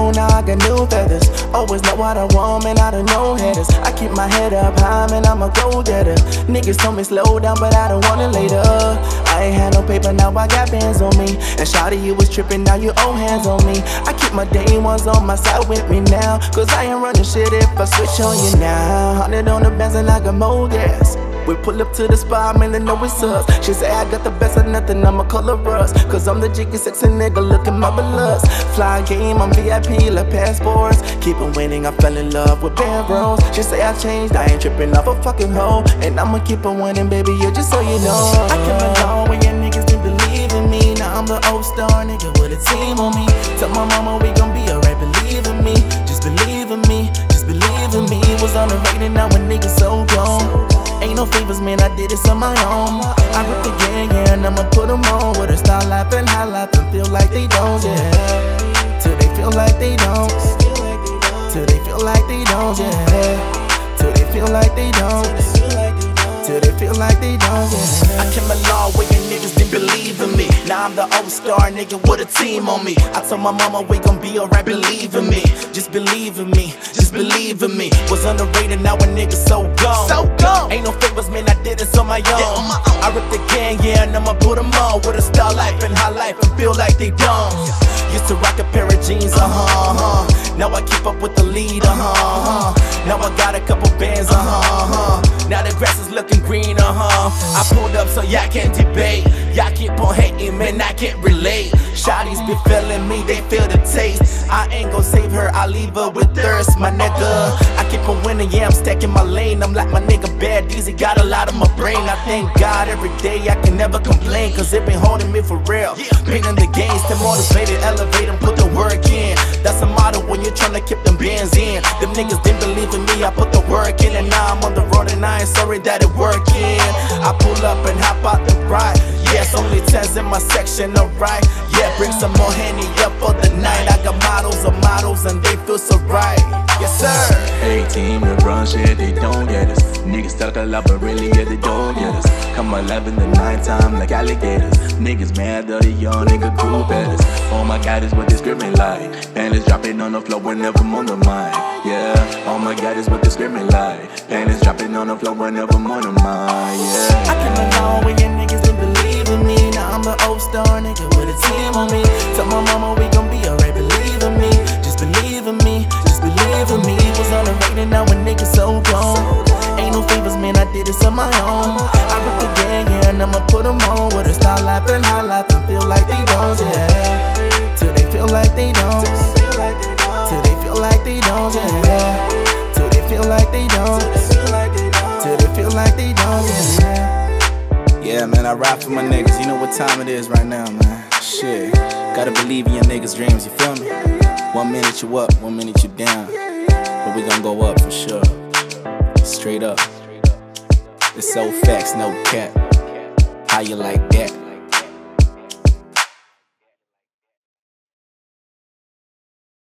on, now I got new feathers. Always know what I want, man, I don't know haters. I keep my head up high, man, I'm a go-getter. Niggas told me slow down, but I don't want it later. I ain't had no paper, now I got bands on me. And shawty, you was tripping, now you owe hands on me. I keep my day ones on my side with me now, cause I ain't running shit if I switch on you now. 100 on the Benz and I got more gas. We pull up to the spot, man, they know it's us. She say I got the best of nothing, I'ma call her Russ. Cause I'm the jiggy sexy nigga, look at my balloons. Fly game, I'm VIP, like passports. Keep on winning, I fell in love with bad bros. She say I changed, I ain't tripping off a fucking hoe. And I'ma keep on winning, baby, yeah, just so you know. I came along when your niggas didn't believe in me. Now I'm the old star nigga with a team on me. Tell my mama we gon' be alright, believe in me. Just believe in me, just believe in me. Was on the rating, now a nigga so gone. Ain't no favors, man, I did this on my own. I rip the gang, yeah, and I'ma put them on. With a style laughing, high laughing, feel like they don't, yeah. Till they feel like they don't. Till they feel like they don't, yeah. Till they feel like they don't. Till they feel like they don't, yeah. I came a long way and niggas didn't believe in me. Now I'm the old star nigga with a team on me. I told my mama we gon' be alright, believe in me. Just believe in me, just believe in me. Was underrated, now a nigga so gone. So gone. Ain't no favors, man, I did this on my own. I ripped the gang, yeah, and I'ma put them on. With a star life and high life and feel like they don't. Used to rock a pair of jeans, Now I keep up with the lead, Now I got a couple bands, Now the grass is looking green, I pulled up so y'all can't debate. Y'all keep on hating, man, I can't relate. Shawty's be feeling me, they feel the taste. I ain't gon' save her, I leave her with thirst, my nigga. I keep on winning, yeah, I'm stacking my lane. I'm like my nigga Bad Easy, got a lot on my brain. I thank God every day, I can never complain, cause it been holding me for real. Painting the games, to motivate it, elevate them, put the work in. That's a motto when you're trying to keep them bands in. Them niggas didn't believe in me, I put the work in. And now I'm on the road and I ain't sorry that it working. I pull up and hop out the ride. Yes, only 10s in my section, alright. Yeah, bring some more Henny up for the night. I got models of models and they feel so right. Yes, sir. 18 we run shit, they don't get us. Niggas talk a lot, but really, yeah, they don't get us. Come alive in the nighttime like alligators. Niggas mad that a young nigga group at us. Oh my God, is what they screaming like. Panties dropping on the floor whenever I'm on the mic. Yeah, oh my God, is what they screaming like. Panties dropping on the floor whenever I'm on the mic. Yeah. I came along when your niggas didn't believe in me. Now I'm the old star nigga with a team on me. Tell my mama we gon' be alright, believe in me. Just believe in me, just believe in me. Was on the rating, now a nigga so gone. Ain't no favors, man, I did this on my own. I rip the gang, yeah, and I'ma put them on. With a style laughing, high laughing, feel like they don't, yeah. Till they feel like they don't. Till they feel like they don't, yeah. Till they feel like they don't. Till they feel like they don't, yeah. Yeah, man, I rap for my niggas. You know what time it is right now, man. Shit, gotta believe in your niggas' dreams, you feel me? 1 minute you up, 1 minute you down, but we gon' go up for sure. Straight up. It's so facts, no cap. How you like that?